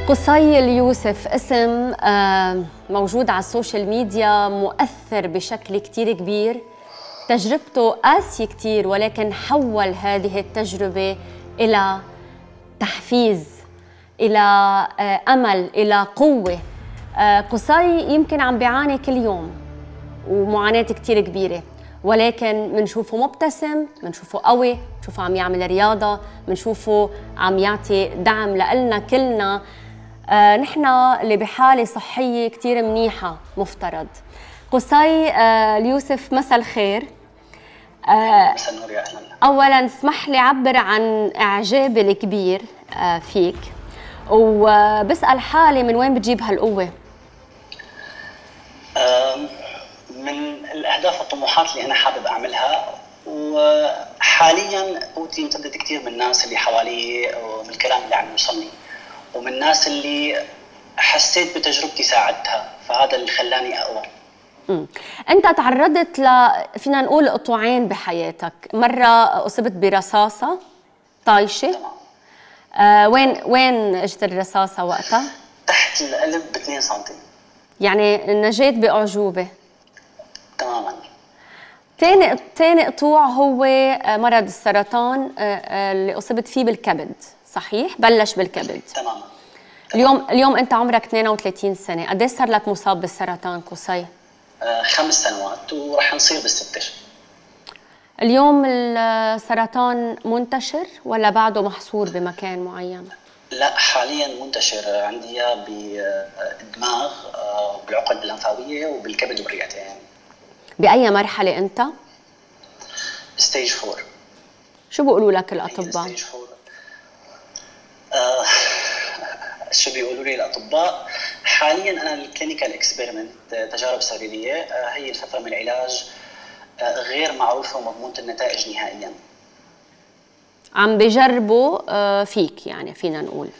قصي اليوسف اسم موجود على السوشيال ميديا، مؤثر بشكل كتير كبير. تجربته قاسية كتير، ولكن حول هذه التجربة إلى تحفيز، إلى أمل، إلى قوة. قصي يمكن عم بيعاني كل يوم ومعاناة كتير كبيرة، ولكن منشوفه مبتسم، منشوفه قوي، منشوفه عم يعمل رياضة، منشوفه عم يعطي دعم لنا كلنا. نحن اللي بحالة صحية كتير منيحة مفترض. قصي اليوسف، مساء الخير. مساء النور يا أهلا. أولاً اسمح لي أعبر عن إعجابي الكبير فيك، وبسأل حالي من وين بتجيب هالقوة؟ من الأهداف والطموحات اللي أنا حابب أعملها، وحالياً قوتي امتدت كثير من الناس اللي حوالي ومن الكلام اللي عم يوصلني، ومن الناس اللي حسيت بتجربتي ساعدتها، فهذا اللي خلاني أقوى. أنت تعرضت فينا نقول قطوعين بحياتك، مرة أصبت برصاصة طايشة. وين اجت الرصاصة وقتها؟ تحت القلب ب2 سنتي. يعني نجيت بأعجوبة. تماما. تاني قطوع هو مرض السرطان اللي أصبت فيه بالكبد، صحيح؟ بلش بالكبد. تماما. اليوم أنت عمرك 32 سنة، قديش صار لك مصاب بالسرطان قصي؟ 5 سنوات، ورح نصير ب6 أشهر. اليوم السرطان منتشر ولا بعده محصور بمكان معين؟ لا، حاليا منتشر عندي اياه بالدماغ وبالعقد اللمفاويه وبالكبد والرئتين. بأي مرحلة أنت؟ ستيج 4. شو بيقولوا لك الأطباء؟ ستيج 4. شو بيقولوا لي الأطباء؟ حاليا أنا الكلينيكال اكسبيرمنت، تجارب سريرية، هي الفترة من العلاج غير معروفة ومضمونة النتائج نهائيا. عم بجربوا فيك، يعني فينا نقول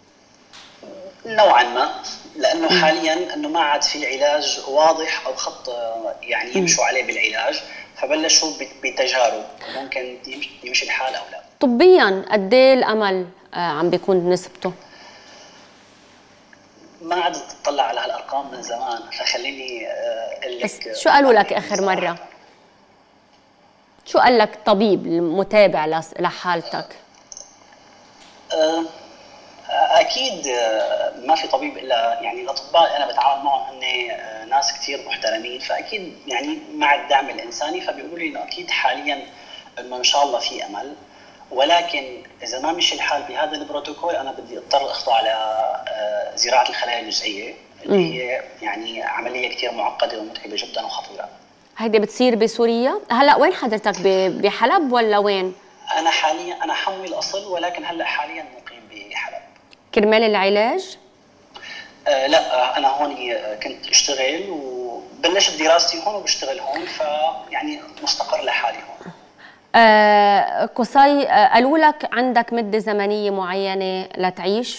نوعا ما، لأنه حاليا أنه ما عاد في علاج واضح أو خط يعني يمشوا عليه بالعلاج، فبلشوا بتجارب ممكن يمشي الحال أو لا. طبيا قد ايه الأمل عم بيكون نسبته؟ ما عاد تطلع على هالأرقام من زمان، فخليني أقول لك. شو قالوا لك آخر مرة؟ شو قال لك طبيب المتابع لحالتك؟ أكيد ما في طبيب إلا يعني الأطباء أنا بتعامل معهم هن ناس كتير محترمين، فأكيد يعني مع الدعم الإنساني فبيقولوا لي إنه أكيد حاليا إنه إن شاء الله في أمل، ولكن إذا ما مشي الحال بهذا البروتوكول أنا بدي أضطر أخضع على زراعة الخلايا الجذعية اللي هي يعني عملية كتير معقدة ومتعبة جدا وخطيرة. هيدي بتصير بسوريا؟ هلا وين حضرتك، بحلب ولا وين؟ أنا حاليا أنا حموي الأصل، ولكن هلا حاليا مقيم بحلب. كرمال العلاج؟ لا، أنا هون كنت أشتغل وبلشت دراستي هون وبشتغل هون، فيعني مستقر لحالي هون. قصي، قالوا لك عندك مدة زمنية معينة لتعيش؟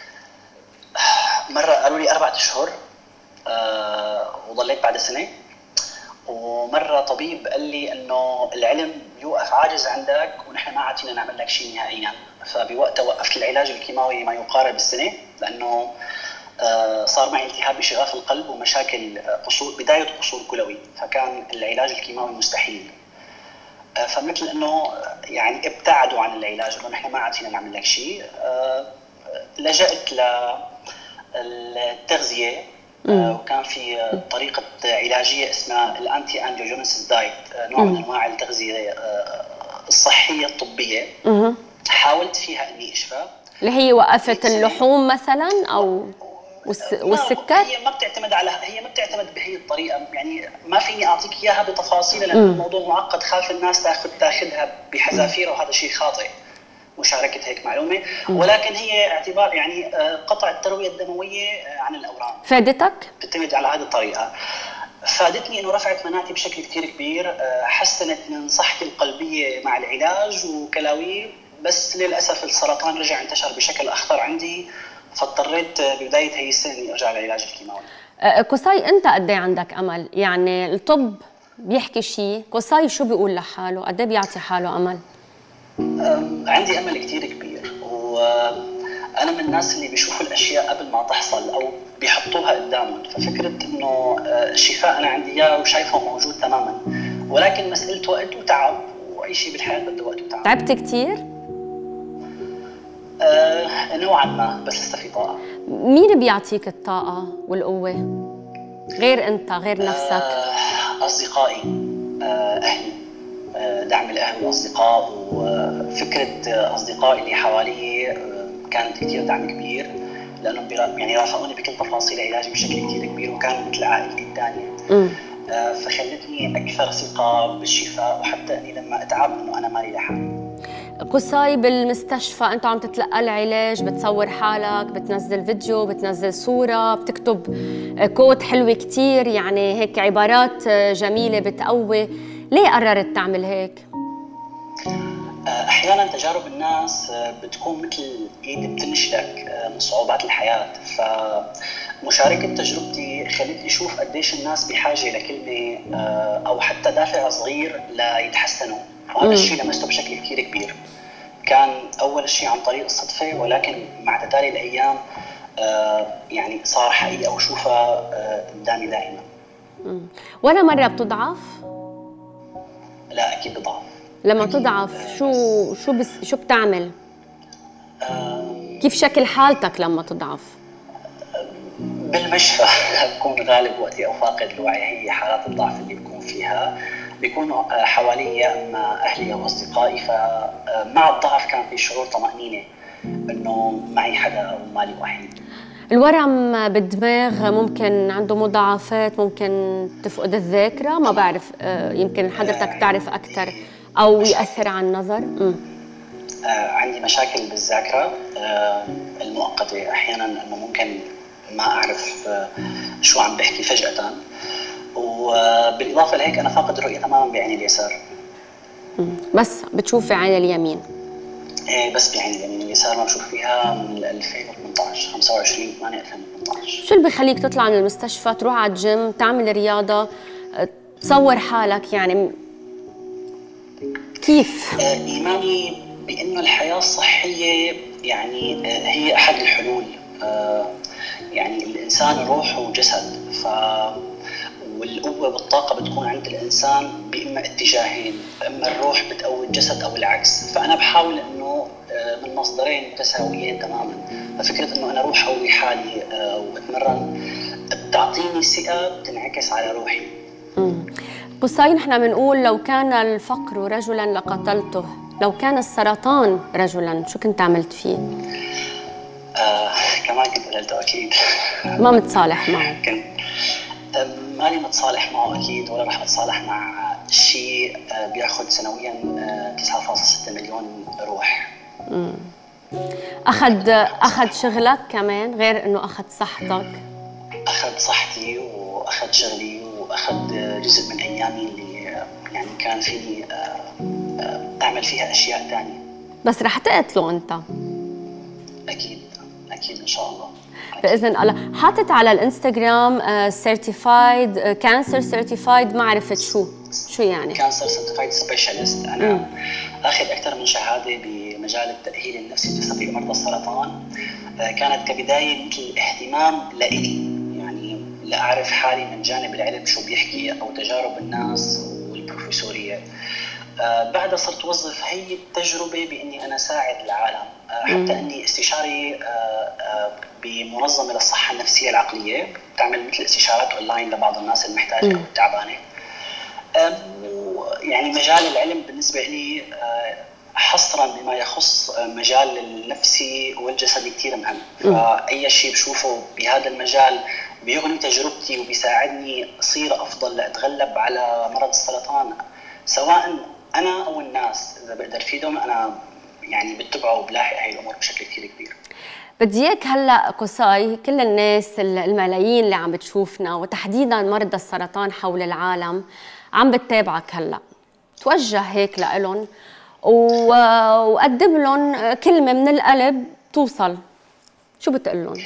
مرة قالوا لي 4 أشهر وضليت بعد سنة، ومرة طبيب قال لي إنه العلم بيوقف عاجز عندك ونحن ما عاد فينا نعمل لك شيء نهائيا، فبوقتها وقفت العلاج الكيماوي ما يقارب السنة، لأنه صار معي التهاب بشغاف القلب ومشاكل بداية قصور كلوي، فكان العلاج الكيماوي مستحيل. فمثل انه يعني ابتعدوا عن العلاج، انه نحن ما عاد فينا نعمل لك شيء. لجأت للتغذية، وكان في طريقة علاجية اسمها الانتي اندروجينيسيس دايت، نوع من انواع التغذية الصحية الطبية. حاولت فيها اني اشفى، اللي هي وقفت اللحوم مثلا او والسكر. هي ما بتعتمد بهي الطريقه، يعني ما فيني اعطيك اياها بتفاصيل لان الموضوع معقد، خاف الناس تاخذها بحذافير وهذا شيء خاطئ مشاركه هيك معلومه، ولكن هي اعتبار يعني قطع الترويه الدمويه عن الاورام. فادتك؟ بتعتمد على هذه الطريقه. فادتني انه رفعت مناعتي بشكل كثير كبير، حسنت من صحتي القلبيه مع العلاج وكلاوي، بس للاسف السرطان رجع انتشر بشكل اخطر عندي، فاضطريت ببداية هي السنة إني أرجع للعلاج الكيماوي. قصي، أنت قد ايه عندك أمل؟ يعني الطب بيحكي شيء، قصي شو بيقول لحاله؟ قد ايه بيعطي حاله أمل؟ عندي أمل كتير كبير، وأنا من الناس اللي بيشوفوا الاشياء قبل ما تحصل او بيحطوها قدامهم، ففكره انه الشفاء انا عندي اياه وشايفه موجود تماما، ولكن مساله وقت وتعب، واي شيء بالحياه بده وقت وتعب. تعبت كثير؟ نوعا ما، بس لسه في طاقه. مين بيعطيك الطاقه والقوه غير انت، غير نفسك؟ اصدقائي، اهلي، دعم الاهل والاصدقاء، وفكره اصدقائي اللي حوالي كانت كثير دعم كبير، لانهم يعني رافقوني بكل تفاصيل علاجي بشكل كثير كبير، وكانوا مثل عائلتي الثانيه. فخلتني اكثر ثقه بالشفاء، وحتى اني لما اتعب انه انا مالي لحالي. قصي بالمستشفى انت عم تتلقى العلاج، بتصور حالك، بتنزل فيديو، بتنزل صوره، بتكتب كود حلوه كثير، يعني هيك عبارات جميله بتقوي. ليه قررت تعمل هيك؟ احيانا تجارب الناس بتكون مثل ايد بتنشلك من صعوبات الحياه، فمشاركه تجربتي خلتني اشوف قديش الناس بحاجه لكلمه او حتى دافع صغير ليتحسنوا، وهذا الشيء لمسته بشكل كثير كبير. كان اول شيء عن طريق الصدفه، ولكن مع تتالي الايام يعني صار حقيقه وشوفها قدامي دائما. ولا مره بتضعف؟ لا اكيد بضعف. لما تضعف شو بتعمل؟ كيف شكل حالتك لما تضعف؟ بالمشفى بكون غالب وقتي او فاقد الوعي، هي حالات الضعف اللي بكون فيها، بيكونوا حوالي يا اما اهلي او اصدقائي، فمع الضعف كان في شعور طمأنينة انه معي حدا او مالي وحيد. الورم بالدماغ ممكن عنده مضاعفات، ممكن تفقد الذاكرة، ما بعرف، يمكن حضرتك تعرف أكثر، أو يأثر على النظر. عندي مشاكل بالذاكرة المؤقتة، أحياناً أنه ممكن ما أعرف شو عم بحكي فجأة، وبالإضافة لهيك أنا فاقد الرؤية تماماً بعيني اليسار. بس بتشوف في عين اليمين؟ إيه، بس بعين اليمين، اليسار ما بشوف فيها من 2018، 25/8/2018. شو اللي بخليك تطلع من المستشفى، تروح على الجيم، تعمل رياضة، تصور حالك، يعني كيف؟ إيماني بأنه الحياة الصحية يعني هي أحد الحلول. يعني الإنسان روح وجسد، والقوة والطاقة بتكون عند الإنسان بإما اتجاهين، إما الروح بتقوي الجسد أو العكس، فأنا بحاول إنه من مصدرين متساويين تماماً. ففكرة إنه أنا أروح أقوي حالي وأتمرن بتعطيني ثقة بتنعكس على روحي. قصي، نحن بنقول لو كان الفقر رجلاً لقتلته، لو كان السرطان رجلاً شو كنت عملت فيه؟ كمان كنت قتلته أكيد. ما متصالح معه؟ كنت ماني متصالح معه أكيد، ولا رح أتصالح مع شيء بياخذ سنوياً 9.6 مليون روح. أخذ شغلك كمان، غير إنه أخذ صحتك؟ أخذ صحتي وأخذ شغلي وأخذ جزء من أيامي اللي يعني كان فيني أعمل فيها أشياء ثانية. بس رح تقتله أنت؟ أكيد أكيد إن شاء الله بإذن الله. حاطط على الانستغرام سيرتيفايد كانسر سيرتيفايد، ما عرفت شو يعني؟ كانسر سيرتيفايد سبيشالست. أنا أخذ أكثر من شهادة بمجال التأهيل النفسي لتسبيب مرضى السرطان. كانت كبداية مثل اهتمام لإلي، يعني لأعرف حالي من جانب العلم شو بيحكي أو تجارب الناس والبروفيسورية. بعدها صرت أوظف هي التجربة بإني أنا ساعد العالم، حتى أني استشاري بمنظمة للصحة النفسية العقلية، بتعمل مثل استشارات أونلاين لبعض الناس المحتاجة أو التعبانة. يعني مجال العلم بالنسبة لي حصرا بما يخص مجال النفسي والجسدي كثير مهم، فأي شيء بشوفه بهذا المجال بيغني تجربتي وبيساعدني أصير أفضل لأتغلب على مرض السرطان، سواء أنا أو الناس. إذا بقدر فيدهم أنا يعني بتبعه وبلاحق هاي الأمور بشكل كثير كبير. بدي اياك هلا قصي، كل الناس الملايين اللي عم بتشوفنا وتحديدا مرضى السرطان حول العالم عم بتتابعك هلا، توجه هيك لهم وقدم لهم كلمه من القلب توصل، شو بتقول لهم؟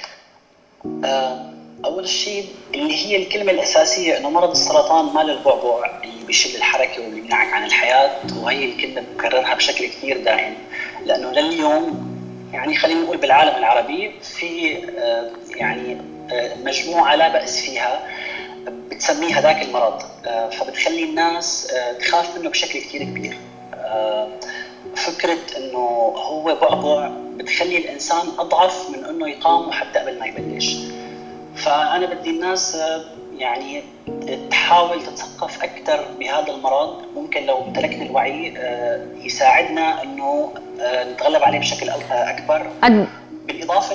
اول شيء اللي هي الكلمه الاساسيه انه مرض السرطان ما للبعبع اللي بيشل الحركه واللي بيمنعك عن الحياه، وهي الكلمه بكررها بشكل كثير دائم، لانه لليوم يعني خلينا نقول بالعالم العربي في يعني مجموعة لا بأس فيها بتسميه هذاك المرض، فبتخلي الناس تخاف منه بشكل كثير كبير. فكرة انه هو بعبع بتخلي الانسان اضعف من انه يقاومه حتى قبل ما يبلش. فانا بدي الناس يعني تحاول تتثقف اكثر بهذا المرض، ممكن لو امتلكنا الوعي يساعدنا انه نتغلب عليه بشكل اكبر. بالاضافه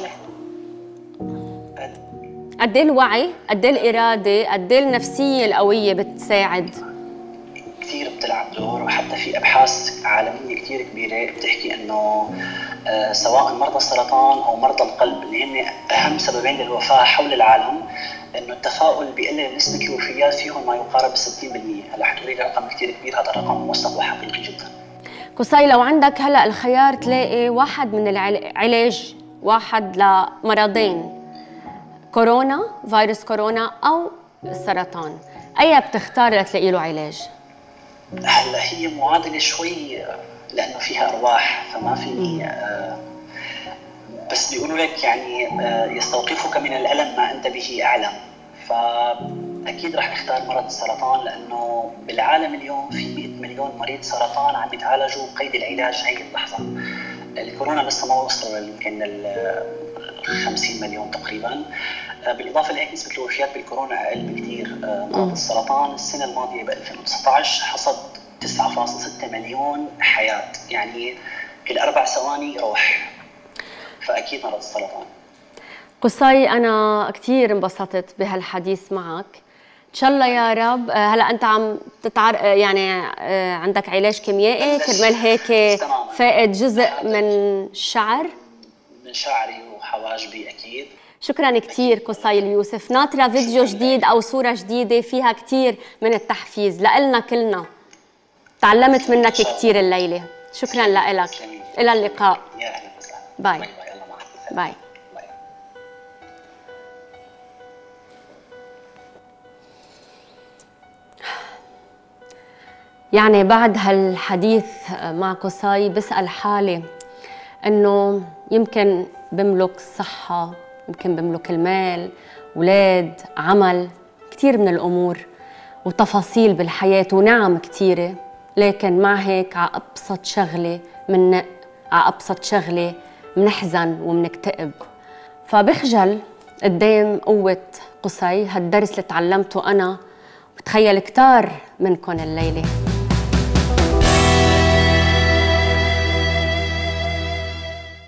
قد ايه الوعي، قد ايه الاراده، قد ايه النفسيه القويه بتساعد؟ كثير بتلعب دور، وحتى في ابحاث عالميه كثير كبيره بتحكي انه سواء مرضى السرطان او مرضى القلب اللي هن اهم سببين للوفاه حول العالم، انه التفاؤل بيقلل نسبه الوفيات فيهم ما يقارب 60%. هلا حتقولي لي رقم كثير كبير، هذا رقم موثق وحقيقي جدا. قصي، لو عندك هلا الخيار تلاقي واحد من العلاج، واحد لمرضين، كورونا، فيروس كورونا او السرطان، اي بتختار لتلاقي له علاج؟ هلا هي معادله شوي لانه فيها ارواح، فما فيني بس بيقولوا لك يعني يستوقفك من الالم ما انت به اعلم. فاكيد رح اختار مرض السرطان، لانه بالعالم اليوم في 100 مليون مريض سرطان عم يتعالجوا بقيد العلاج هي اللحظه. الكورونا لسه ما وصلوا يمكن ال 50 مليون تقريبا. بالاضافه لهيك نسبه الوفيات بالكورونا اقل بكثير. مرض السرطان السنه الماضيه ب 2019 حصد 9.6 مليون حياه، يعني كل 4 ثواني روح. فاكيد مرض السرطان. قصي، انا كثير انبسطت بهالحديث معك، ان شاء الله يا رب. هلا انت عم يعني عندك علاج كيميائي كرمال هيك فائد جزء من الشعر، من شعري وحواجبي اكيد. شكرا كثير قصي اليوسف. ناطره فيديو جديد او صوره جديده فيها كثير من التحفيز لنا كلنا. تعلمت منك كثير الليله، شكرا لك. الى اللقاء. يا اهلا وسهلا. باي باي. باي. يعني بعد هالحديث مع قصي بسأل حالي انه يمكن بملك الصحة، يمكن بملك المال، اولاد، عمل، كثير من الامور وتفاصيل بالحياة ونعم كثيرة، لكن مع هيك على ابسط شغلة مننق، على ابسط شغلة منحزن ومنكتئب. فبخجل قدام قوة قصي، هالدرس اللي تعلمته انا بتخيل كتار منكم الليلة.